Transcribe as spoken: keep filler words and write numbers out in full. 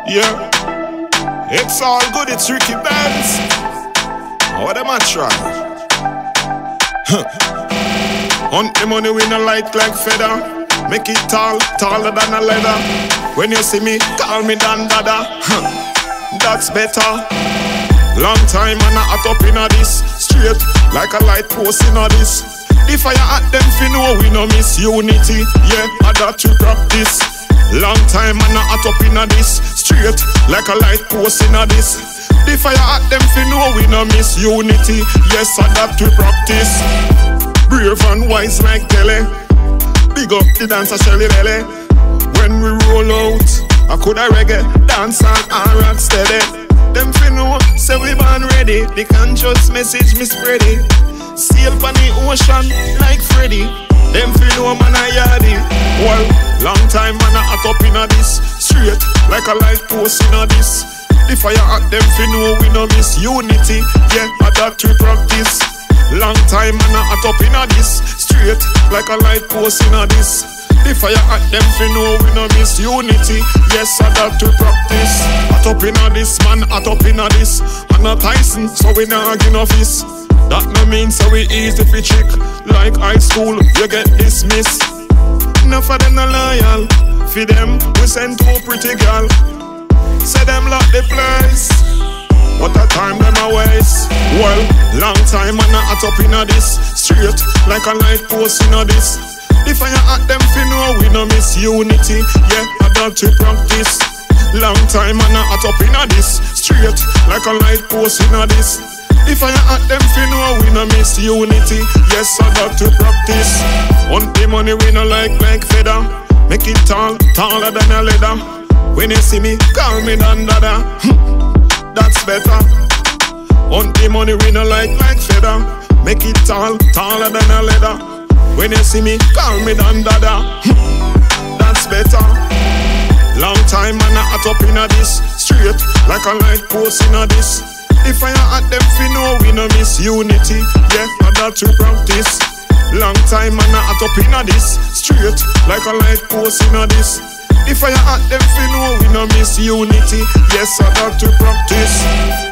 Yeah, it's all good, it's Ricky Benz. What am I trying? Hunt the money with a light like feather. Make it tall, taller than a leather. When you see me, call me Dan Dada. That's better. Long time and I hot up in a this. Straight like a light post in a this. The fire at them fi know we no miss unity. Yeah, I that to practice. Long time and I hot up in a this. Straight like a light post in a this. The fire at them fi know we no miss unity. Yes, I that to practice. Brave and wise like Tele. Big up the dancer Shelly Belly. When we roll out, I coulda reggae, dance and rock steady. Them fi know, say we born ready. The conscious message me spread it. Sail on the ocean like Freddy. Them fi know man a yardy. Well, long time man a hot up in a this. Straight like a light post in a this. The fire at them fi know we no miss unity. Yeah, I that to practice. Long time man a hot up in a this. Straight like a light post in a this. The fire at them fi know we no miss unity. Yes, I that to practice. Hot up in a this, man, hot up in a this. I'm not Tyson, so we not give no fist. That no mean so we easy fi trick. Like high school, you get dismissed. Enough of them no loyal. For them, we send to a pretty girl. Say them lock the place. What a time them a waste. Well, long time and I hot up in a this. Straight like a light post in a this. The fire at them fi know we no miss unity. Yeah, I got to practice. Long time and I hot up in a this. Straight like a light post in a this. The fire at them fi know we no miss unity. Yes, I got to practice. Hunt the money we no like like feather. Make it tall, taller than a leather. When you see me, call me Dan Dada. That's better. Hunt the money we no like like feather. Make it tall, taller than a leather. When you see me, call me Dan Dada. That's better. Long time and I hot up in a this. Straight like a light post in a this. The fire at them fi know we no miss unity. Yeah, I that to practice. Long time and I hot up in a this. Straight like a light post in a this. The fire at them fi know we no miss unity. Yes, I got to practice.